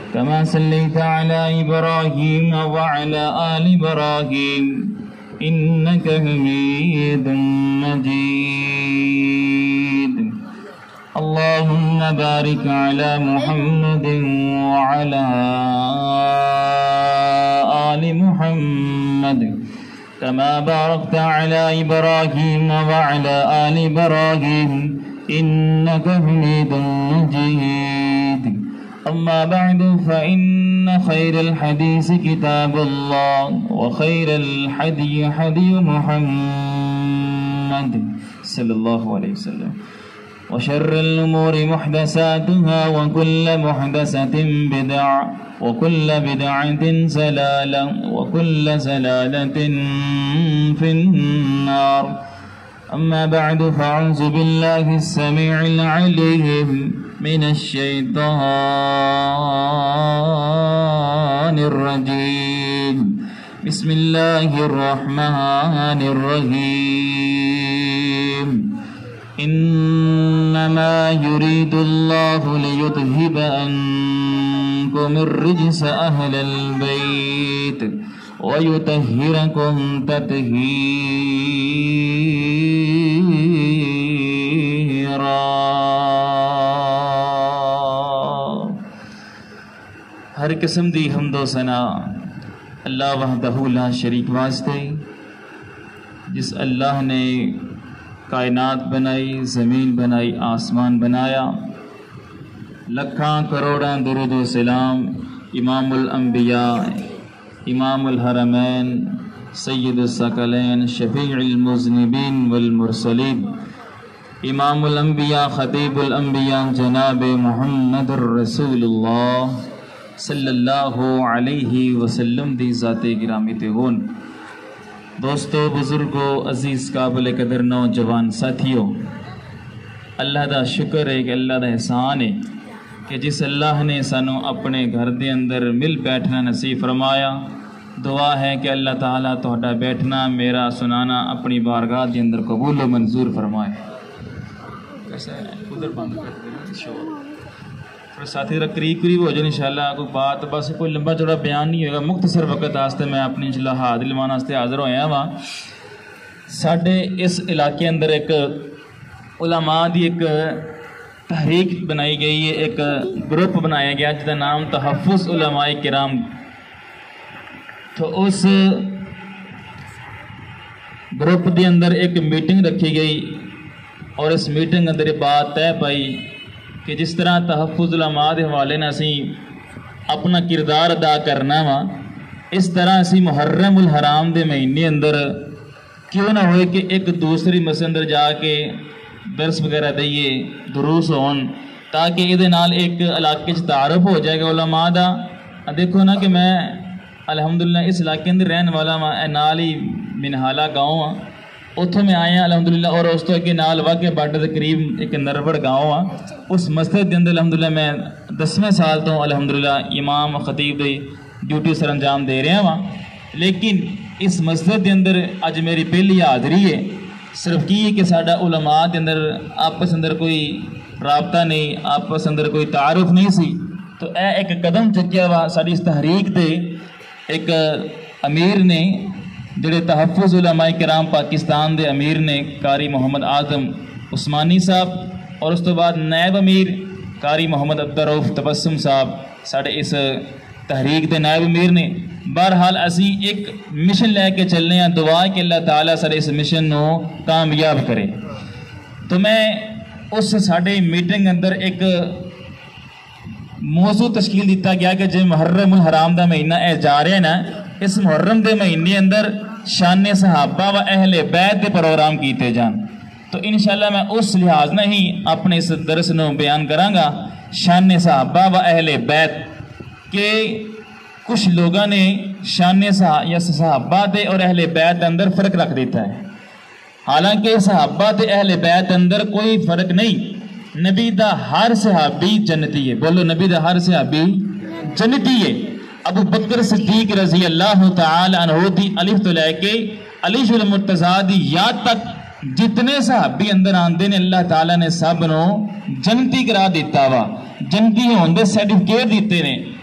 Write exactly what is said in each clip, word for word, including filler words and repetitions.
كما صليت على إبراهيم وعلى آل إبراهيم إنك حميد مجيد. اللهم بارك على محمد وعلى آل محمد كما باركت على إبراهيم وعلى آل إبراهيم إنك حميد مجيد. أما بعد فإن خير الحديث كتاب الله وخير الحدي حدي محمد صلى الله عليه وسلم وشر الأمور محدثاتها وكل محدثة بدعة وكل بدعة زلالة وكل زلالة في النار. أما بعد فأعوذ بالله السميع العليم من الشيطان الرجيم. بسم الله الرحمن الرحيم. إنما يريد الله ليذهب عنكم الرجس أهل البيت ويطهركم تطهيرا. ہر قسم دی حمد و ثنا اللہ وحدہ لا شریک واسطے، جس اللہ نے کائنات بنائی، زمین بنائی، آسمان بنایا. لکھاں کروڑاں درود و سلام امام الانبیاء، امام الحرمین، سید الثقلین، شفیع المذنبین والمرسلین، امام الانبیاء، خطیب الانبیاء، جناب محمد الرسول اللہ صلی اللہ علیہ وسلم دی ذات گرامی تے ہون. دوستو، بزرگو، عزیز قابل قدر نوجوان ساتھیو، اللہ دا شکر ہے کہ اللہ دا احسان ہے کہ جس اللہ نے سانو اپنے گھر دے اندر مل بیٹھنا نصیب فرمایا. دعا ہے کہ اللہ تعالیٰ تہاڈا بیٹھنا، میرا سنانا اپنی بارگاہ دے اندر قبول و منظور فرمائے. کیسا ہے ادھر بند کر دینا شور ساتھی ذرا قریب قریب ہو جائے انشاءاللہ. کوئی بات بس کوئی لمبا چوڑا بیان نہیں ہوگا، مختصر وقت واسطے میں اپنی انشاءاللہ حاضر لوانا واسطے حاضر ہویا وا. ساڈے اس علاقے اندر ایک علماء دی ایک تحریک بنائی گئی ہے، ایک گروپ بنایا گیا جس کا نام تحفظ علماء کرام. تو اس گروپ دے اندر ایک میٹنگ رکھی گئی اور اس میٹنگ اندر یہ بات طے پائی کہ جس طرح تحفظ علماء دے حوالے نے اسی اپنا کردار ادا کرنا وا، اس طرح اسی محرم الحرام دے مہینے اندر کیوں نہ ہوئے کہ ایک دوسری مسجد اندر جا کے درس وغیرہ دئیے، دروس ہون، تاکہ یہ نال ایک علاقے سے تعارف ہو جائے گا علماء دا. دیکھو نا کہ میں الحمدللہ اس علاقے اندر رہن والا وا، نال ہی منہالہ گاؤں آ، اتوں میں آئے ہیں الحمدللہ. اور اس تو اگے نال واقع باڈر کے قریب ایک نربڑ گاؤں آ، اس مسجد کے اندر الحمدللہ میں دسویں سال تو الحمدللہ امام خطیب دی ڈیوٹی سر انجام دے رہا ہاں. لیکن اس مسجد کے اندر اج میری پہلی حاضری ہے. صرف کی ہے کہ ساڈا علماء کے اندر آپس اندر کوئی رابطہ نہیں، آپس اندر کوئی تعارف نہیں سی. تو اے ایک قدم چکیا وا ساری اس تحریک دے ایک امیر نے، جڑے تحفظ علماء کرام پاکستان دے امیر نے قاری محمد اعظم عثمانی صاحب، اور اس تو بعد نائب امیر قاری محمد عبدالرؤف تبسم صاحب ساڑھے اس تحریک دے نائب امیر نے. بہرحال اسی ایک مشن لے کے چلنے ہیں، دعا کہ اللہ تعالیٰ سارے اس مشن نو کامیاب کرے. تو میں اس ساڑھے میٹنگ اندر ایک موضوع تشکیل دیتا گیا کہ جو محرم الحرام دا مہینہ اے جا رہے ہیں نا، اس محرم دے مہینے اندر شان صحابہ و اہل بیت دے پروگرام کیتے جان. تو انشاءاللہ میں اس لحاظ نہ ہی اپنے اس درس نو بیان کراں گا شان صحابہ و اہل بیت کہ کچھ لوگوں نے شان صحابہ دے اور اہل بیت اندر فرق رکھ دیتا ہے. حالانکہ صحابہ دے اہل بیت اندر کوئی فرق نہیں. نبی دا ہر صحابی جنتی ہے. بولو نبی دا ہر صحابی جنتی ہے. ابو بکر صدیق رضی اللہ تعالی عنہ دی الف تو لے کے علی المرتضیٰ دی یاد تک جتنے صحابی اندر آندے نے اللہ تعالیٰ نے سب نو جنتی کرا دیتا وا. جنتی ہوندے سرٹیفکیٹ دیتے نے.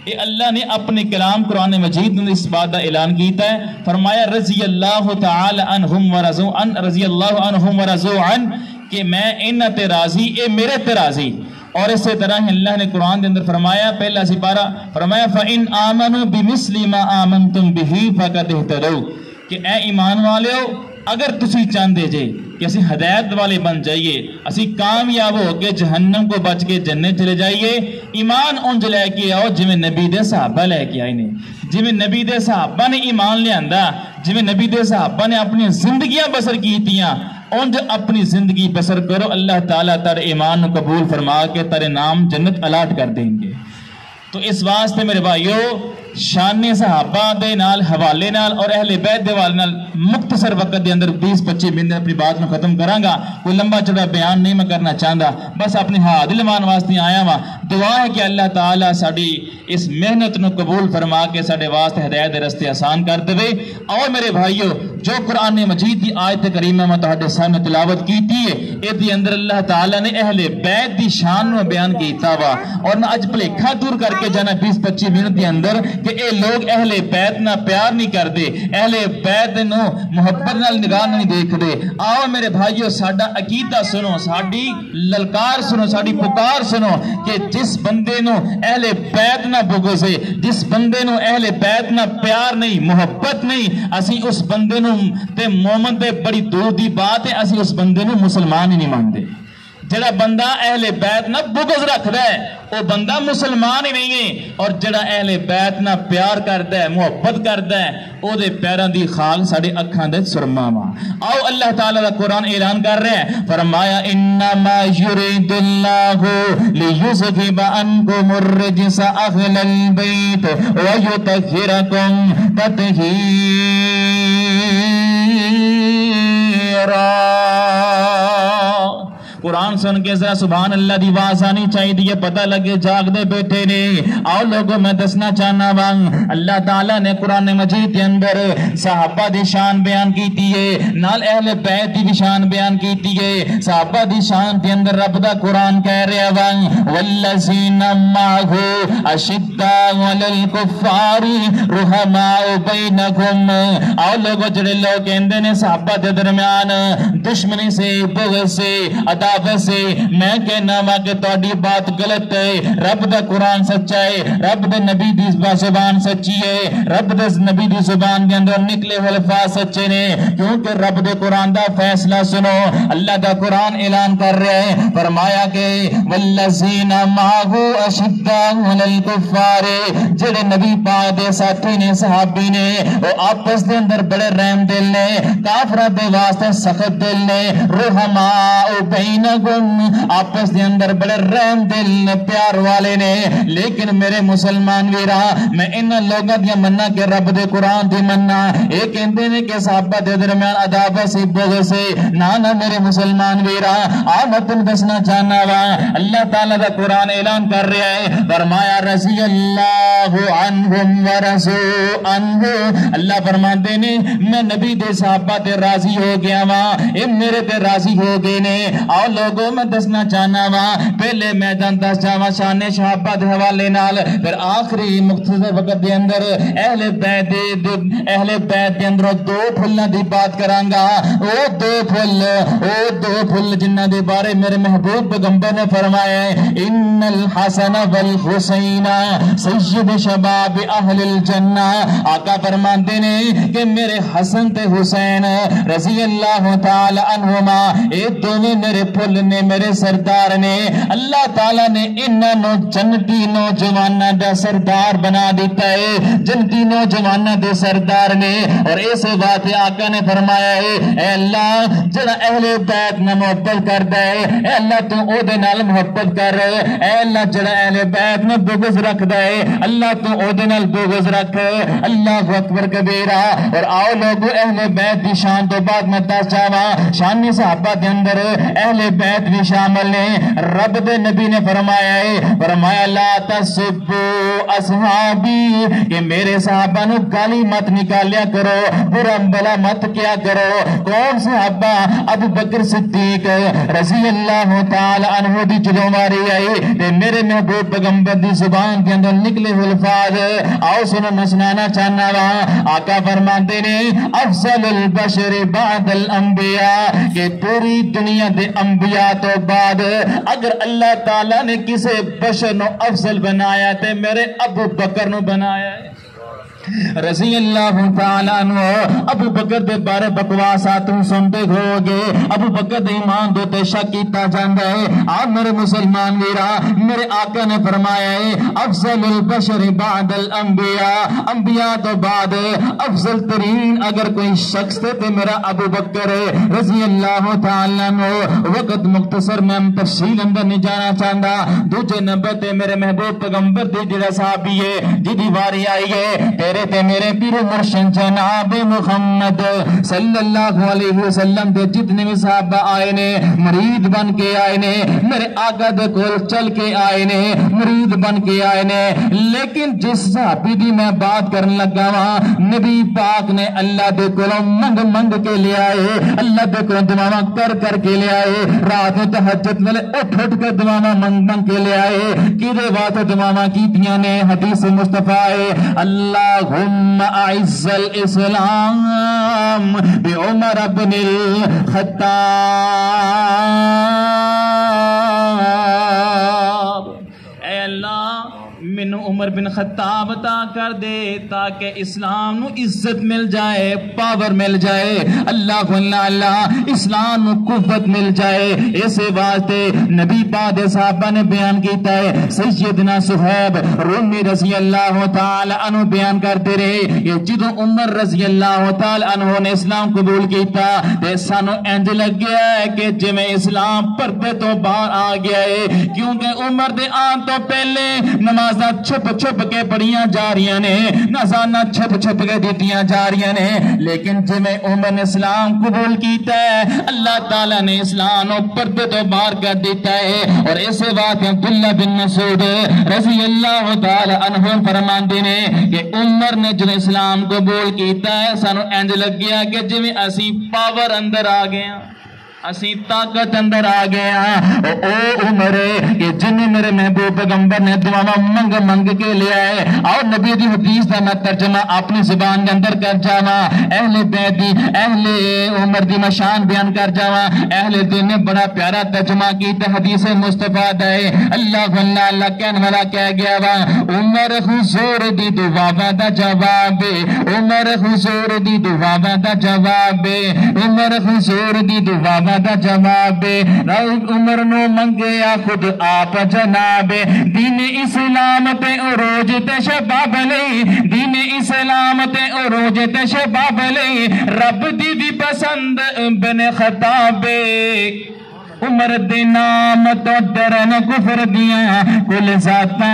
یہ اللہ نے اپنے کلام قرآن مجید میں اس بات کا اعلان کیتا ہے. فرمایا رضی اللہ تعالی عنہم ورضوا عن رضی اللہ عنہم ورضوا عن کہ میں انہاں تے راضی اے میرے تے راضی. اور اسی طرح ہی اللہ نے قرآن کے اندر فرمایا پہلا سپارہ فرمایا فَإِنْ آمَنُوا بِمِثْلِ مَا آمَنْتُمْ بِهِ فَقَدْ اهْتَدَوْا کہ اے ایمان والے ہو اگر تسی چاندے جے کہ اسی ہدایت والے بن جائیے, اسی کامیاب ہو کے جہنم کو بچ کے جنت چلے جائیے, ایمان انج لے کے آؤ جویں نبی دے صحابہ لے کے آئے نے, جویں نبی دے صحابہ نے ایمان لے آندا, جویں نبی دے صحابہ نے اپنی زندگیاں بسر کیتیاں انج اپنی زندگی بسر کرو. اللہ تعالیٰ تیرے ایمان کو قبول فرما کے تیرے نام جنت الاٹ کر دیں گے. تو اس واسطے میرے بھائیو شان صحابہ دے نال حوالے نال اور اہل بیت دے والے نال مختصر وقت دے اندر بیس پچیس منٹ اپنی بات میں ختم کراں گا. کوئی لمبا چوڑا بیان نہیں میں کرنا چاہتا, بس اپنے ہاتھ دلمان واسطے آیا وا. دعا ہے کہ اللہ تعالیٰ ساڈی اس محنت نو قبول فرما کے ساڈے واسطے ہدایت دے رستے آسان کر دے. اور میرے بھائیو جو قرآن مجید کی آیت کریمہ میں تہاڈے سامنے تلاوت کیتی ہے اس دے اندر اللہ تعالیٰ نے اہل بیت دی شان نو بیان کیتا وا. اور نہ اج بھلیکھا دور کر کے جانا بیس پچیس منٹ دے اندر کہ اے لوگ اہل بیت نہ پیار نہیں کر دے, اہل بیت نو محبت نال نگاہ نہیں دیکھ دے. آؤ میرے بھائیو ساڈا عقیدہ سنو, ساڈی للکار سنو, ساڈی پکار سنو کہ جس بندے نو اہل بیت نہ بغض ہے, جس بندے نو اہل بیت نہ پیار نہیں محبت نہیں, اسی اس بندے نو تے مومن دے بڑی دور دی بات ہے, اسی اس بندے نو مسلمان ہی نہیں مانتے. جڑا بندہ اہل بیت نہ بغض رکھدا ہے وہ بندہ مسلمان ہی نہیں ہے, اور جڑا اہل بیت نہ پیار کردا ہے محبت کردا ہے او دے پیراں دی خاک ساڈے اکھاں دے سرما وا. آؤ اللہ تعالیٰ دا قرآن اعلان کر رہا ہے, فرمایا انما یرید اللہ لیذھب عنکم الرجس اہل البیت ویطہرکم تطہیرا. قرآن سن کے ذرا سبحان اللہ دی آواز آنی چاہیے, پتہ لگے جاگ دے بیٹھے نے. آؤ لوگوں میں دسنا چاہنا وانگ اللہ تعالیٰ نے قرآن مجید کے اندر صحابہ دی شان بیان کیتی ہے, نال اہل بیت دی شان بیان کیتی ہے. صحابہ دی شان کے اندر رب دا قرآن کہہ رہا وانگ والذین معہ اشداء علی الکفار رحماء بینکم. آؤ لوگوں جڑے لوگ کہندے نے صحابہ دے درمیان دشمنی سے بغض سے عداوت سے, میں کہنا وا کہ تہاڈی بات غلط ہے. رب دا قرآن سچا ہے, رب دے نبی دی زبان سچی ہے, رب دے نبی دی زبان دے اندر نکلے ہوئے الفاظ سچے نے, کیونکہ رب دے قرآن دا فیصلہ سنو. اللہ دا قرآن اعلان کر رہے ہیں, فرمایا کہ والذین معہ اشداء علی الکفار, جڑے نبی پاک دے ساتھی نے صحابی نے وہ آپس دے اندر بڑے رحم دل نے, کافراں دے واسطے سخت دل نے. رحماء بین آپس دے اندر بڑے رحم دل پیار والے نے. لیکن میرے مسلمان ویرا میں ان لوگوں دیا مننا کہ رب دے قرآن دی مننا اے کہندے نے کہ صحابہ دے درمیان عداوت سے بغض سے نہ نہ میرے مسلمان ویرا آ میں تم دسنا چاہنا وا اللہ تعالی دا قرآن اعلان کر رہا ہے, فرمایا رضی اللہ عنہم ورضوا عنہ. اللہ فرماندے نے میں نبی دے صحابہ تے راضی ہو گیا وا, اے میرے تے راضی ہو گئے نے. آؤ لوگوں میں دسنا چاہنا وا پہلے میدان دس جاواں شان صحابہ دے حوالے نال, پھر آخری مختصر وقت دے اندر اہل بیت دے اہل بیت دے اندر دو پھلاں دی بات کراں گا. او دو پھل او دو پھل جنہاں دے بارے میرے محبوب پیغمبر نے فرمایا ان الحسن والحسین سید شباب اہل الجنہ. آقا فرماتے نے کہ میرے حسن تے حسین رضی اللہ تعالی عنہما اے دونوں میرے پھل نے, میرے سردار نے. اللہ تعالیٰ نے انہوں جنتی نوجوانہ دا سردار بنا دیتا ہے, جنتی نوجوانہ دے سردار نے. اور ایسے بات آقا نے فرمایا ہے اے اللہ جڑا اہل بیت نہ محبت کردا ہے اے اللہ تو او دے نال محبت کر, اے اللہ جڑا اہل بیت نہ بغض رکھدا ہے اللہ تو او دے نال بغض رکھ. اللہ اکبر کبیرہ. اور آؤ لوگو اہل بیت دی شان تو بعد میں دس جاواں شان صحابہ دے اندر اہل اہل بیت بھی شامل نے. رب دے نبی نے فرمایا ہے, فرمایا لا تسبو اصحابی, کہ میرے صحابہ نو گالی مت نکالیا کرو, برا بلا مت کیا کرو. کون صحابہ؟ ابو بکر صدیق رضی اللہ تعالی عنہ دی جدوں ماری آئی تے میرے محبوب پیغمبر دی زبان کے اندر نکلے ہوئے الفاظ آؤ سنو میں سنانا چاہنا وا. آقا فرماتے نے افضل البشر بعد الانبیاء, کہ پوری دنیا دے انبیاء تو بعد اگر اللہ تعالی نے کسے بشر نو افضل بنایا تے میرے ابو بکر نو بنایا ہے رضی اللہ تعالیٰ عنہ. ابو بکر دے بارے بکواسات سنتے ہو گے, ابو بکر دے ایمان دے تے شک کیتا جاندا ہے. آپ میرے مسلمان ویرا, میرے آقا نے فرمایا ہے افضل البشر بعد الانبیاء, انبیاء تو بعد افضل ترین اگر کوئی شخص تے تے میرا ابو بکر رضی اللہ تعالیٰ عنہ. وقت مختصر میں ہم تفصیل اندر نہیں جانا چاہتا. دوسرے نمبر تے میرے محبوب پیغمبر دے جڑا صحابی ہے جدی واری آئی ہے تیرے تے میرے پیر مرشد جناب محمد صلی اللہ علیہ وسلم دے جتنے بھی صحابہ آئے نے مرید بن کے آئے نے, میرے آقا دے کول چل کے آئے نے, مرید بن کے آئے نے. لیکن جس صحابی دی میں بات کرن لگا وہاں نبی پاک نے اللہ دے کولوں منگ منگ کے لے آئے, اللہ دے کولوں دعاواں کر کر کے لے آئے, رات و تہجد والے اٹھ اٹھ کے دعاواں منگ منگ کے لے آئے. کدے واسطے دعاواں کیتیاں نے؟ حدیث مصطفیٰ ہے اللہم اعز الاسلام بعمر بن الخطاب. اے اللہ مینوں عمر بن خطاب عطا کر دے تاکہ اسلام نو عزت مل جائے, پاور مل جائے, اللہ اللہ اسلام نو قوت مل جائے. اسے واسطے نبی پاک دے صحابہ نے بیان کیتا ہے. سیدنا صہیب رومی رضی اللہ تعالی عنہ بیان کرتے رہے کہ جدوں عمر رضی اللہ تعالی عنہ نے اسلام قبول کیتا تے سانو انج لگیا ہے کہ جویں اسلام پردے تو باہر آ گیا ہے, کیونکہ عمر دے آن تو پہلے نماز چھپ چھپ کے پڑھیاں جا رہی نے, نذانہ چھپ چھپ کے دیتیاں جا رہی نے. لیکن جویں عمر نے اسلام قبول کیتا ہے اللہ تعالیٰ نے اسلام و پردے تو باہر کر دیتا ہے. اور ایسے بات عبداللہ بن مسعود رضی اللہ تعالی عنہ فرماندے نے کہ عمر نے جو اسلام قبول کیتا ہے سانو انج لگیا کہ جویں اسی پاور اندر آ گئے ہیں, اسی طاقت اندر آ گیا. او عمر کہ جن میرے محبوب پیغمبر نے دعاواں منگ منگ کے لے آئے. اور نبی دی حدیث دا میں ترجمہ اپنی زبان کے اندر کر جاواں, اہل بیت دی اہل عمر دی مشان بیان کر جاواں. اہل دین نے بڑا پیارا ترجمہ کیتا حدیث مصطفیٰ دا ہے. اللہ اللہ اللہ کہنے والا کہہ گیا وا عمر حضور دی دعاواں دا جواب, عمر حضور دی دعاواں دا جواب, عمر حضور دی دعاواں دا جواب. عمر نو منگیا خود آپ جناب, دین اسلام تے عروج تے شباب لئی, دین اسلام تے عروج تے شباب لئی, رب دی دی پسند بن خطاب. عمر دے نام تو ڈرن کفر دیاں کل ذاتاں,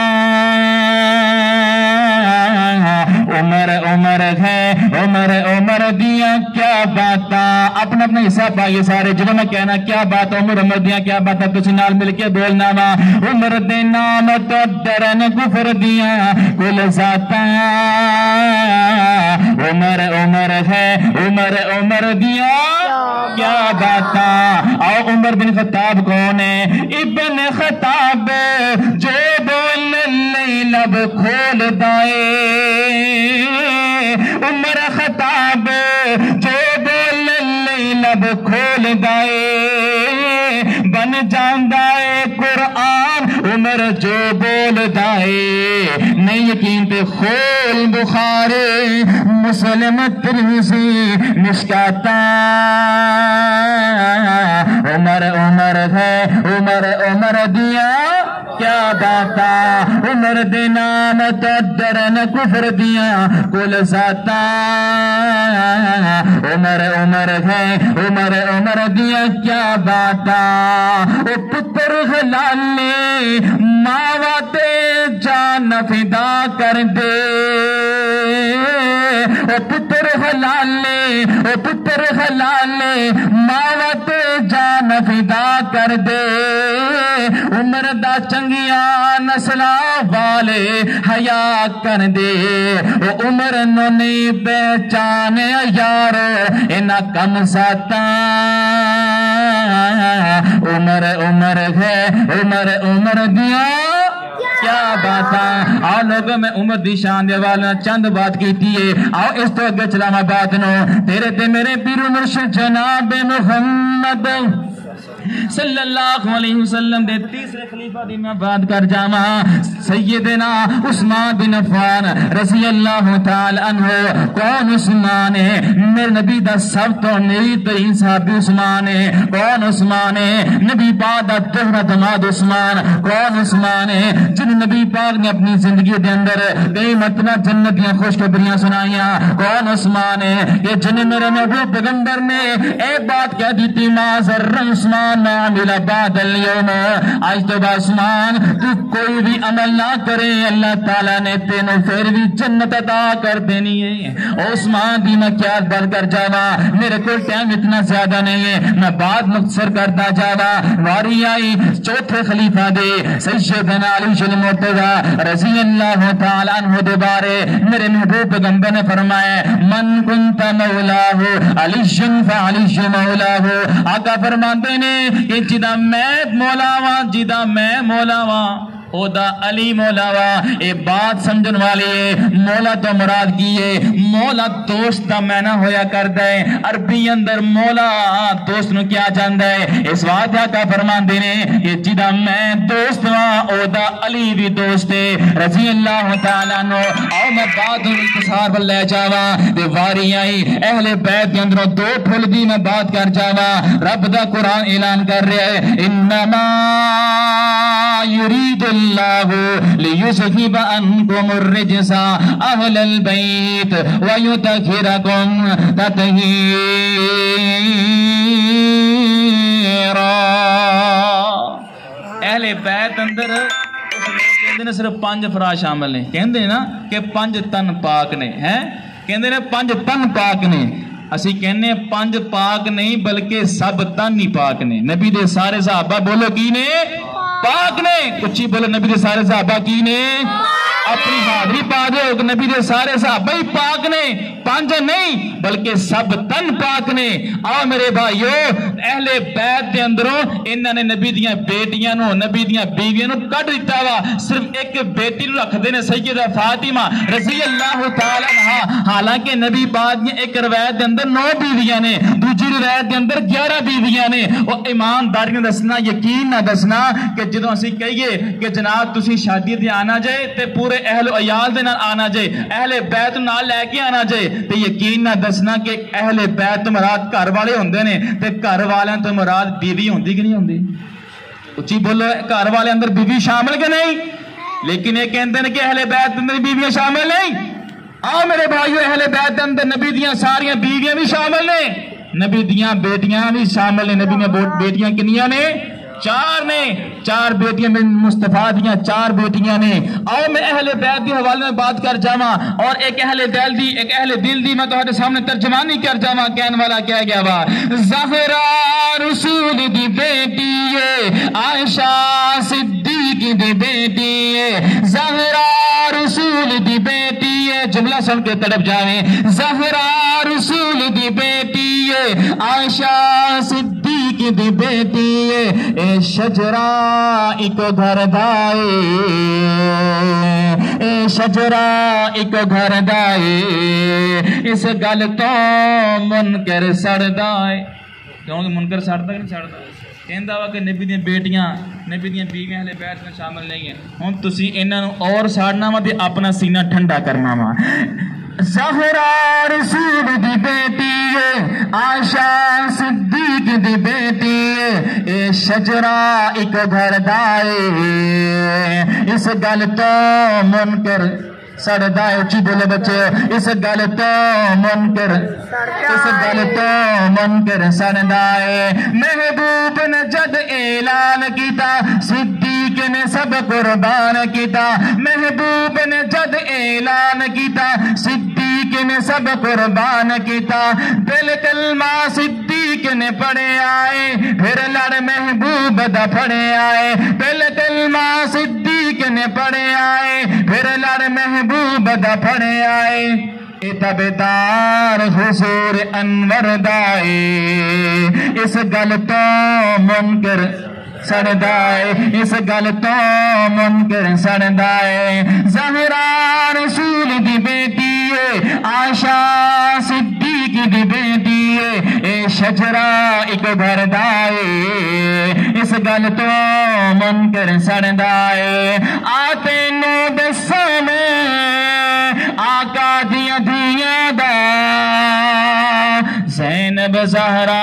عمر عمر ہے عمر عمر دیاں کیا باتاں. اپنا اپنا حصہ پائیے سارے, جب میں کہنا کیا بات عمر عمر دیاں کیا باتاں تسی نال مل کے بولنا وا. عمر دے نام تو ڈرن کفر دیاں کل ذاتاں, عمر عمر ہے عمر عمر دیاں کیا باتاں. اور عمر بن خطاب کون ہے؟ ابن خطاب جو بول لئی لب کھول دائے. عمر خطاب جو بول لئی لب کھول دائے, بن جاندہ ہے قرآن عمر جو بول دائے. نہیں یقین پہ کھول بخاری مسلم ترمذی مشکاتاں. عمر عمر ہے عمر عمر دیا کیا باتا, عمر دے نام تو ڈرن کفر دیا کل ذاتاں. عمر عمر ہے عمر عمر دیا کیا باتا. او پتر حلالی ماوا تے جان فدا کر دے, او پتر حلالی او پتر حلالی ماوا تے جان فدا کر دے عمر دا چنگیاں نسلاں والے حیا کر دے او عمر نو نہیں پہچانے یارو انہاں کم ساتاں عمر عمر ہے عمر عمر دیاں کیا باتاں آؤ لوگوں میں عمر دی شان دے والا چند بات کیتی ہے آؤ اس تو اگے چلاما بات نو تیرے تے میرے پیر مرشد جناب محمد صلی اللہ علیہ وسلم دے تیسرے خلیفہ دی میں بات کر جاما سیدنا عثمان بن عفان رضی اللہ تعالی عنہ کون عثمان ہے میرے نبی دا سب تو میری ترین صحابی عثمان ہے کون عثمان ہے نبی پاک دا تہرا دماد عثمان کون عثمان ہے جن نبی پاک نے اپنی زندگی دے اندر کئی مطلب جنت دیاں خوشخبریاں سنائیاں کون عثمان ہے یہ جن میرے محبوب پیغمبر نے ایک بات کہہ دی تھی ما ذر عثمان عمل بعد اليوم آج تو عثمان تو کوئی بھی عمل نہ کرے اللہ تعالیٰ نے تینوں پھر بھی جنت عطا کر دینی ہے عثمان دی میں کیا بات کر جاوا میرے کو ٹائم اتنا زیادہ نہیں ہے میں بات مختصر کرتا جاوا واری آئی چوتھے خلیفہ دے سیدنا علی المرتضی رضی اللہ تعالیٰ عنہ دے بارے میرے محبوب پیغمبر نے فرمایا من کنت مولاہ علی فعلی مولاہ آقا فرماتے نے کہ جدا میں مولا وا جدا میں مولا وا او دا علی مولا وا اے بات سمجھن والی ہے مولا تو مراد کی ہے مولا دوست دا میں نہ ہویا کردا ہے عربی اندر مولا دوست نو کیا جاندا ہے اس واقعہ کا فرمان دینے کہ جدا میں دوست وا او دا علی بھی دوست ہے رضی اللہ تعالیٰ عنہ او میں بات اختصار پر لے جاوا تے واری آئی اہل بیت کے اندر دو پھل دی میں بات کر جاوا رب دا قرآن اعلان کر رہا ہے انما یرید اللہ لیذہب عنکم الرجس اہل البیت ویطہرکم تطہیرا اہل بیت اندر اس لوگ کہندے نے صرف پانچ افراد شامل ہیں کہندے نا کہ پانچ تن پاک نے ہیں کہندے نے پانچ تن پاک نے اسی کہنے پانچ پاک نہیں بلکہ سب تن ہی پاک نے نبی دے سارے صحابہ بولو کی نے پاک نے کچھ ہی بولو نبی دے سارے صحابہ کی نے اپنی حاضری پا دے ہو کہ نبی دے سارے صحابہ ہی پاک نے پانچ نہیں بلکہ سب تن پاک نے آؤ میرے بھائیو اہل بیت دے اندروں انہوں نے نبی دیاں بیٹیاں نو نبی دیاں بیویاں نو کٹ دیتا وا صرف ایک بیٹی نو رکھ دینے سیدہ فاطمہ رضی اللہ تعالیٰ عنہا حالانکہ نبی پاک نے ایک روایت دے اندر نو بیویاں نے دوسری روایت دے اندر گیارہ بیویاں نے اور ایمانداری نے دسنا یقین نہ دسنا کہ جدوں اسی کہیے کہ جناب تسی شادی تے آنا جائے تے پورے اہل و عیال دے نال آنا جائے اہل بیت نال لے کے آنا جائے تے یقین نہ دسنا کہ اہل بیت مراد گھر والے ہوندے نے تے گھر والیاں تو مراد بیوی ہوندی کہ نہیں ہوندی اچھی بولو گھر والے اندر بیوی شامل کہ نہیں لیکن یہ کہندے نے کہ اہل بیت اندر بیویاں شامل نہیں آؤ میرے بھائیو اہل بیت اندر نبی دیاں ساریاں بیویاں بھی شامل نے نبی دیاں بیٹیاں بھی شامل نے نبی نے بیٹیاں کنیاں نے چار نے چار بیٹیاں میں مصطفیٰ دیاں چار بیٹیاں نے آؤ میں اہل بیت دی حوالے میں بات کر جاواں اور ایک اہل دل دی ایک اہل دل دی میں تہاڈے سامنے ترجمانی کر جاواں کہن والا کہہ گیا وا زہرا رسول دی بیٹی ہے عائشہ صدیق دی بیٹی ہے زہرا رسول دی بیٹی ہے جملہ سن کے تڑپ جاویں زہرا رسول دی بیٹی ہے عائشہ صدیق دی بیٹی ہے اے شجرہ ایک گھر دائے اے شجرہ ایک گھر دائے اس گل تو منکر سڑ دائے کیونکہ منکر سڑتا کہ نہیں سڑتا کہندا وا کہ نبی دیاں بیٹیاں نبی دیاں بیویاں اہل بیت میں شامل نہیں ہیں ہن تسی انہاں نوں اور ساڑنا وا تے اپنا سینہ ٹھنڈا کرنا وا زہرا رسول دی بیٹی ہے عائشہ صدیق دی بیٹی ہے اے شجرہ ایک گھر دائے اس گل تو منکر سڑدا ہے اچھی بولے بچے اس گل تو منکر اس گل تو منکر سڑدا ہے محبوب نے جد اعلان کیتا صدیق نے سب قربان کیتا محبوب نے جد اعلان کیتا صدیق صدیق نے سب قربان کیتا دل کلمہ صدیق نے پڑھے آئے پھر لڑ محبوب دا پڑھے آئے دل کلمہ صدیق نے پڑھے آئے پھر لڑ محبوب دا پڑھے آئے اتبدار حضور انور دائے اس گل تو منکر سردائے اس گل تو منکر سردائے زہرا رسول دی بیٹی ہے عائشہ صدیق دی بیٹی ہے اے شجرہ ایک گھر دائے اس گل تو منکر سردائے آتے نو دسا میں آقا دیا دیا دا زینب زہرا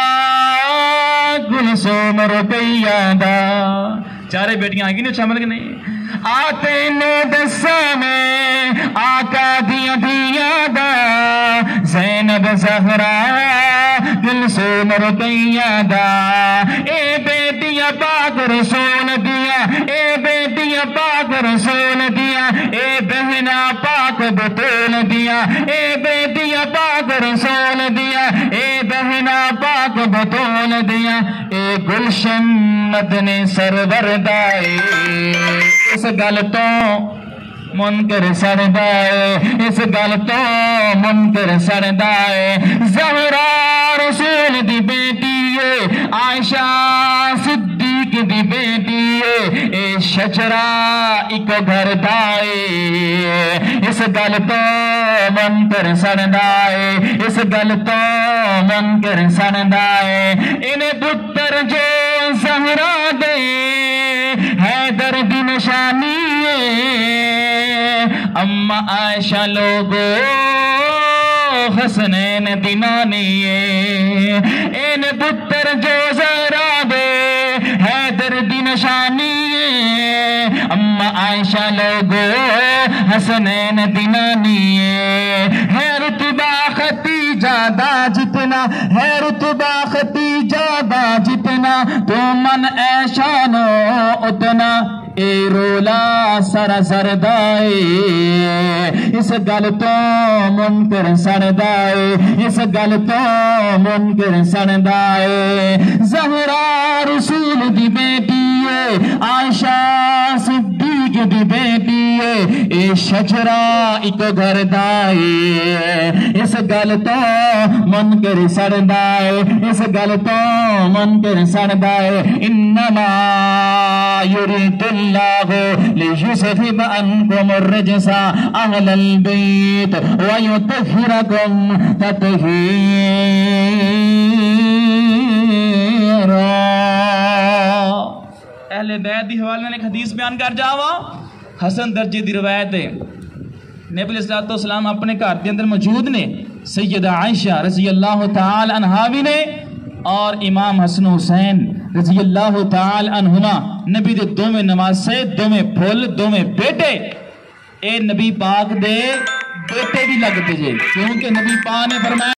گلسوم رقیہ دا چارے بیٹیاں آگی نہیں شامل کے نہیں آتے نو دسا میں آقا دیا دیا دا زینب زہرا گلسوم رقیہ دا اے بیٹیاں پاک رسول دیا اے بیٹیاں پاک رسول دیا اے بہنا پاک بطول دیا اے بیٹیاں پاک رسول دیا اے بہنا پاک بطول دیا اے گلشن مدنی سرور دائے اس گل تو منکر سردائے اس گل تو منکر سردائے زہرا رسول دی بیٹی ہے عائشہ صدیق دی بیٹی ہے اے شجرہ ایک گھر دائے اس گل تو منکر سردائے اس گل تو منکر سردائے انہیں پتر جو زہرا دے حیدر دی نشانی ہے اما عائشہ لوگو حسنین دی نانی ہے ان پتر جو زہرا دے حیدر دی نشانی ہے اما عائشہ لوگو حسنین دی نانی ہے رتبہ ختیجہ دا جتنا ہے رتبہ ختیجہ دا جتنا تو من ایشانو اتنا اے رولا سر سردائے اس گل تو منکر سردائے اس گل تو منکر سردائے زہرا رسول دی بیٹی ہے عائشہ صدیق دی بیٹی ہے اے شجرہ ایک گھر دائے اس گل تو منکر سردائے اس گل تو منکر سردائے انما یرید اللہ لیذہب عنکم الرجس اہل البیت ویطہرکم تطہیرا اہل بیت دی حوالے نے ایک حدیث بیان کر جاوا حسن درجے دی روایت ہے نبی علیہ الصلوۃ والسلام اپنے گھر دے اندر موجود نے سیدہ عائشہ رضی اللہ تعالی عنہا بھی نے اور امام حسن حسین رضی اللہ تعالی عنہما نبی دے دو میں نماز سے دو میں پھول دو میں بیٹے اے نبی پاک دے بیٹے بھی لگتے جے کیونکہ نبی پاک نے فرمایا